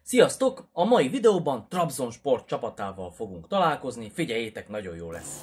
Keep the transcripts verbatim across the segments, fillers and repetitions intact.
Sziasztok! A mai videóban Trabzonspor csapatával fogunk találkozni, figyeljétek, nagyon jó lesz!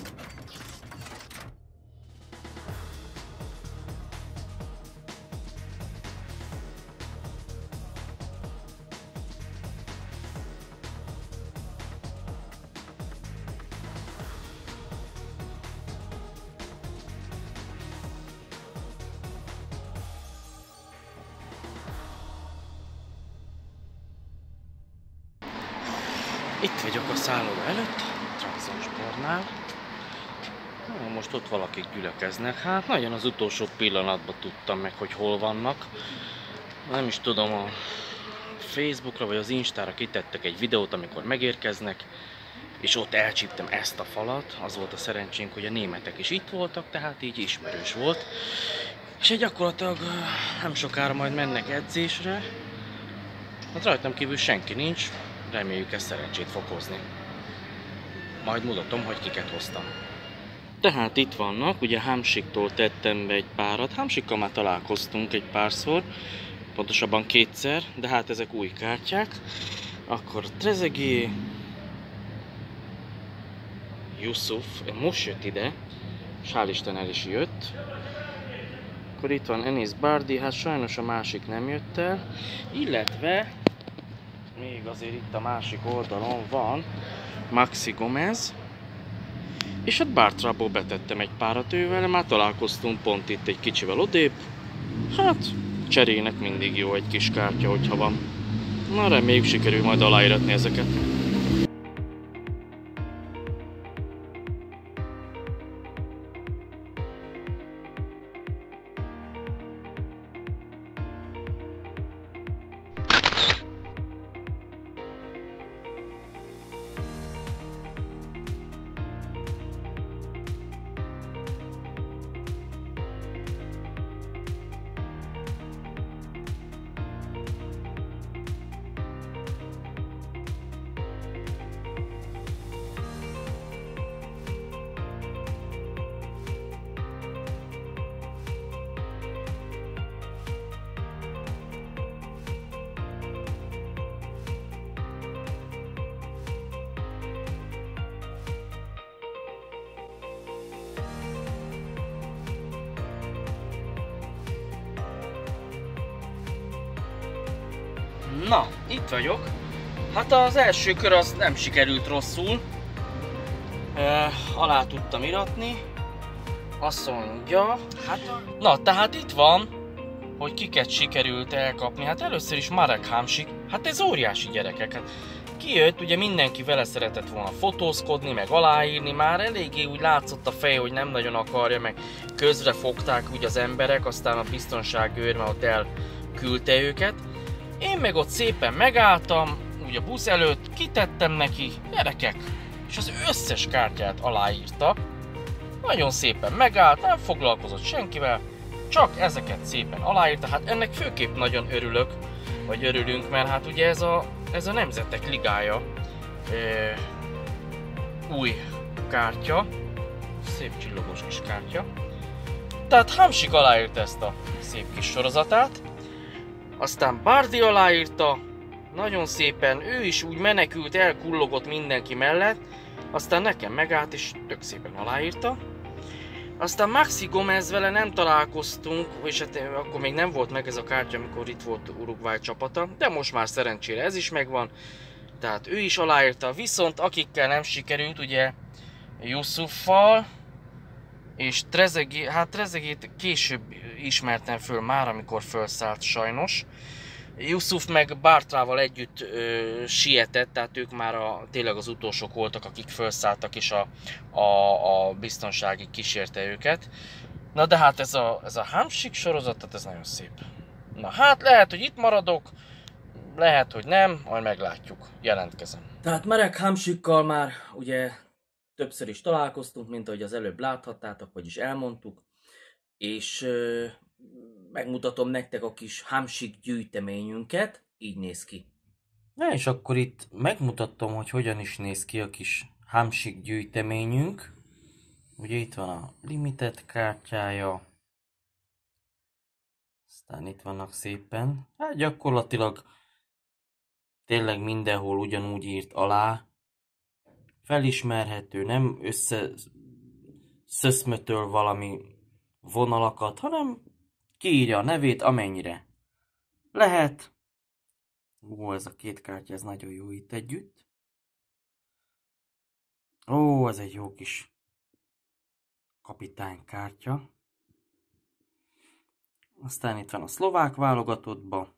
Itt vagyok a szálloda előtt, Trabzonspornál. Most ott valakik gyülekeznek. Hát nagyon az utolsó pillanatban tudtam meg, hogy hol vannak. Nem is tudom, a Facebookra vagy az Instára kitettek egy videót, amikor megérkeznek, és ott elcsíptem ezt a falat. Az volt a szerencsénk, hogy a németek is itt voltak, tehát így ismerős volt. És gyakorlatilag nem sokára majd mennek edzésre. Hát rajtam kívül senki nincs. Reméljük, ez szerencsét fog hozni. Majd mutatom, hogy kiket hoztam. Tehát itt vannak, ugye Hamsiktól tettem be egy párat. Hamsikkal már találkoztunk egy párszor, pontosabban kétszer, de hát ezek új kártyák. Akkor Trezeguet, Yusuf, most jött ide, és hál' Isten el is jött. Akkor itt van Enis Bardi, hát sajnos a másik nem jött el, illetve még azért itt a másik oldalon van Maxi Gomez, és hát Bartrából betettem egy párat ővel, már találkoztunk pont itt egy kicsivel odébb. Hát cserének mindig jó egy kis kártya, hogyha van. Na, reméljük sikerül majd aláíratni ezeket. Na, itt vagyok. Hát az első kör az nem sikerült rosszul. E, alá tudtam iratni. Azt mondja, hát... Na, tehát itt van, hogy kiket sikerült elkapni. Hát először is Marek Hamsik. Hát ez óriási, gyerekek. Hát kijött, ugye mindenki vele szeretett volna fotózkodni, meg aláírni. Már eléggé úgy látszott a fej, hogy nem nagyon akarja, meg közre fogták úgy az emberek, aztán a biztonságőr már ott elküldte őket. Én meg ott szépen megálltam, úgy a busz előtt, kitettem neki, gyerekek, és az összes kártyát aláírta. Nagyon szépen megállt, nem foglalkozott senkivel, csak ezeket szépen aláírta. Hát ennek főképp nagyon örülök, vagy örülünk, mert hát ugye ez a, ez a Nemzetek Ligája e, új kártya, szép csillogós kis kártya. Tehát Hamsik aláírta ezt a szép kis sorozatát. Aztán Bardi aláírta, nagyon szépen, ő is úgy menekült, elkullogott mindenki mellett, aztán nekem megállt és tök szépen aláírta. Aztán Maxi Gomez vele nem találkoztunk, és hát akkor még nem volt meg ez a kártya, amikor itt volt Uruguay csapata, de most már szerencsére ez is megvan, tehát ő is aláírta, viszont akikkel nem sikerült, ugye Yusuffal, és Trezeguet, hát Trezeguet később ismertem föl már, amikor felszállt sajnos. Yusuf meg Bartrával együtt ö, sietett, tehát ők már a, tényleg az utolsók voltak, akik felszálltak, és a, a, a biztonsági kísérte őket. Na de hát ez a, ez a Hamsik sorozat, tehát ez nagyon szép. Na hát lehet, hogy itt maradok, lehet, hogy nem, majd meglátjuk, jelentkezem. Tehát Marek Hamsikkal már ugye többször is találkoztunk, mint ahogy az előbb láthattátok, vagyis elmondtuk, és ö, megmutatom nektek a kis Hamsik gyűjteményünket, így néz ki. Na és akkor itt megmutatom, hogy hogyan is néz ki a kis Hamsik gyűjteményünk. Ugye itt van a limited kártyája, aztán itt vannak szépen, hát gyakorlatilag tényleg mindenhol ugyanúgy írt alá. Felismerhető, nem össze szöszmötöl valami vonalakat, hanem kiírja a nevét amennyire lehet. Ó, ez a két kártya, ez nagyon jó itt együtt. Ó, ez egy jó kis kapitánykártya. Aztán itt van a szlovák válogatottba.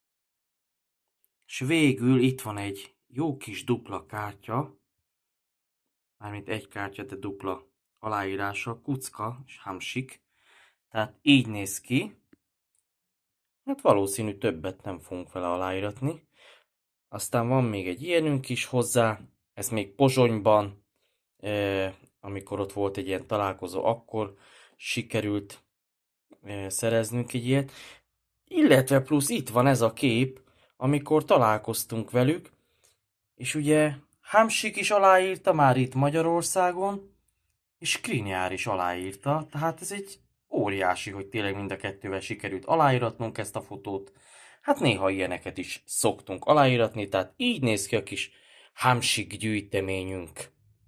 És végül itt van egy jó kis dupla kártya. Mármint egy kártya, de dupla aláírása. Kucka és Hamsik. Tehát így néz ki. Hát valószínű többet nem fogunk vele aláíratni. Aztán van még egy ilyenünk is hozzá. Ez még Pozsonyban, eh, amikor ott volt egy ilyen találkozó, akkor sikerült eh, szereznünk egy ilyet. Illetve plusz itt van ez a kép, amikor találkoztunk velük. És ugye Hamsik is aláírta már itt Magyarországon, és Skriniar is aláírta. Tehát ez egy óriási, hogy tényleg mind a kettővel sikerült aláíratnunk ezt a fotót. Hát néha ilyeneket is szoktunk aláíratni, tehát így néz ki a kis Hamsik gyűjteményünk.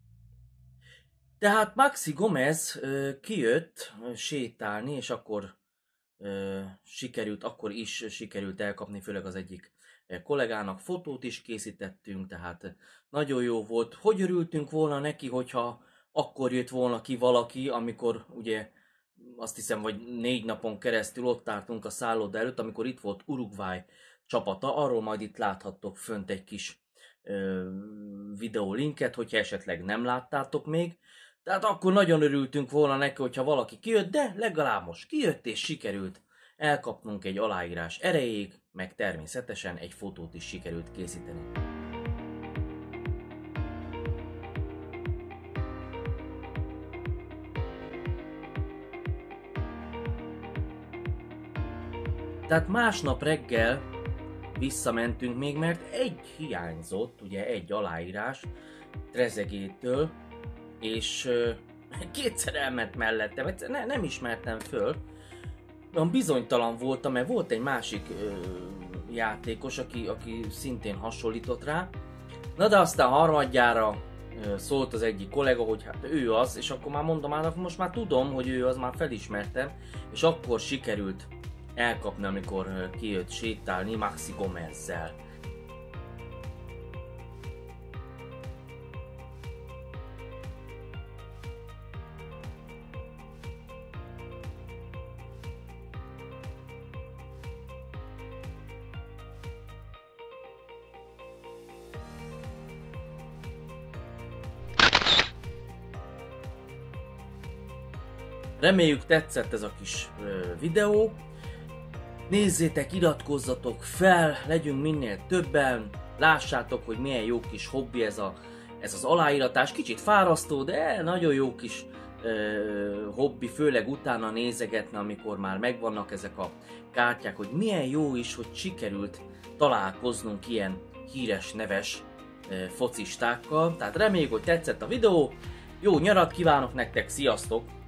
Tehát Maxi Gomez ö, kijött ö, sétálni, és akkor ö, sikerült, akkor is sikerült elkapni, főleg az egyik kollégának fotót is készítettünk, tehát nagyon jó volt. Hogy örültünk volna neki, hogyha akkor jött volna ki valaki, amikor ugye azt hiszem, hogy négy napon keresztül ott álltunk a szálloda előtt, amikor itt volt Uruguay csapata, arról majd itt láthattok fönt egy kis ö, videólinket, hogyha esetleg nem láttátok még. Tehát akkor nagyon örültünk volna neki, hogyha valaki kijött, de legalább most kijött és sikerült elkapnunk egy aláírás erejéig, meg természetesen egy fotót is sikerült készíteni. Tehát másnap reggel visszamentünk még, mert egy hiányzott, ugye egy aláírás Trezeguétől, és euh, kétszer elment mellettem, egyszer ne, nem ismertem föl. Olyan bizonytalan voltam, mert volt egy másik ö, játékos, aki, aki szintén hasonlított rá. Na de aztán harmadjára ö, szólt az egyik kollega, hogy hát ő az, és akkor már mondom, hát most már tudom, hogy ő az, már felismertem, és akkor sikerült elkapni, amikor ö, kijött sétálni Maxi Gomezzel. Reméljük tetszett ez a kis ö, videó. Nézzétek, iratkozzatok fel, legyünk minél többen. Lássátok, hogy milyen jó kis hobbi ez, a, ez az aláíratás. Kicsit fárasztó, de nagyon jó kis ö, hobbi, főleg utána nézegetni, amikor már megvannak ezek a kártyák, hogy milyen jó is, hogy sikerült találkoznunk ilyen híres, neves ö, focistákkal. Tehát reméljük, hogy tetszett a videó. Jó nyarat kívánok nektek, sziasztok!